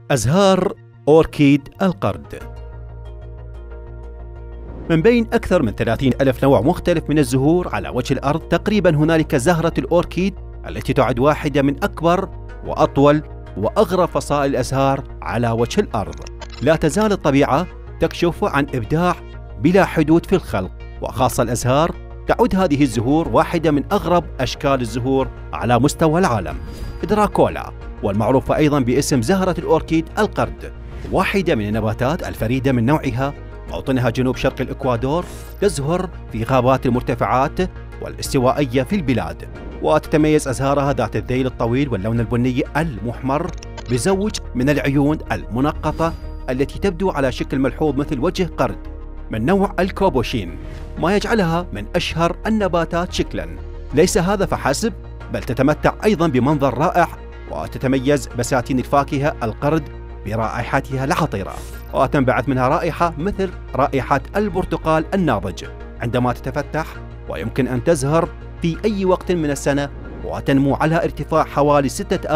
أزهار أوركيد القرد. من بين أكثر من 30,000 نوع مختلف من الزهور على وجه الأرض، تقريبا هنالك زهرة الأوركيد التي تعد واحدة من أكبر وأطول وأغرب فصائل الأزهار على وجه الأرض. لا تزال الطبيعة تكشف عن إبداع بلا حدود في الخلق، وخاصة الأزهار تعد هذه الزهور واحدة من أغرب أشكال الزهور على مستوى العالم. دراكولا، والمعروفة أيضا باسم زهرة الأوركيد القرد، واحدة من النباتات الفريدة من نوعها، موطنها جنوب شرق الإكوادور، تزهر في غابات المرتفعات والاستوائية في البلاد، وتتميز أزهارها ذات الذيل الطويل واللون البني المحمر بزوج من العيون المنقطة التي تبدو على شكل ملحوظ مثل وجه قرد من نوع الكوبوشين، ما يجعلها من أشهر النباتات شكلاً. ليس هذا فحسب، بل تتمتع أيضاً بمنظر رائع، وتتميز بساتين الفاكهة القرد برائحتها العطرة، وتنبعث منها رائحة مثل رائحة البرتقال الناضج عندما تتفتح، ويمكن أن تزهر في أي وقت من السنة، وتنمو على ارتفاع حوالي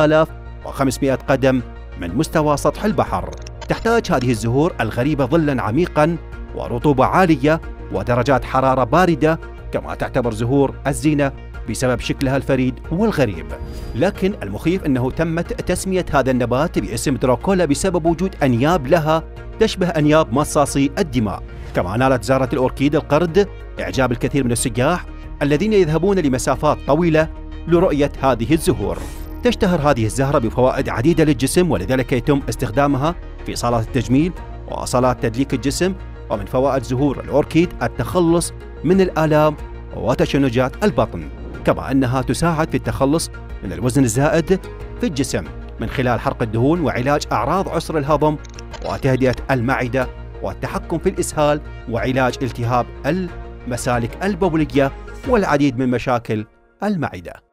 6500 قدم من مستوى سطح البحر. تحتاج هذه الزهور الغريبة ظلاً عميقاً ورطوبة عالية ودرجات حرارة باردة، كما تعتبر زهور الزينة بسبب شكلها الفريد والغريب. لكن المخيف أنه تمت تسمية هذا النبات باسم دراكولا بسبب وجود أنياب لها تشبه أنياب مصاصي الدماء. كما نالت زهرة الأوركيد القرد إعجاب الكثير من السياح الذين يذهبون لمسافات طويلة لرؤية هذه الزهور. تشتهر هذه الزهرة بفوائد عديدة للجسم، ولذلك يتم استخدامها في صالات التجميل وصالات تدليك الجسم. ومن فوائد زهور الأوركيد التخلص من الآلام وتشنجات البطن، كما أنها تساعد في التخلص من الوزن الزائد في الجسم من خلال حرق الدهون وعلاج أعراض عسر الهضم وتهدئة المعدة والتحكم في الإسهال وعلاج التهاب المسالك البولية والعديد من مشاكل المعدة.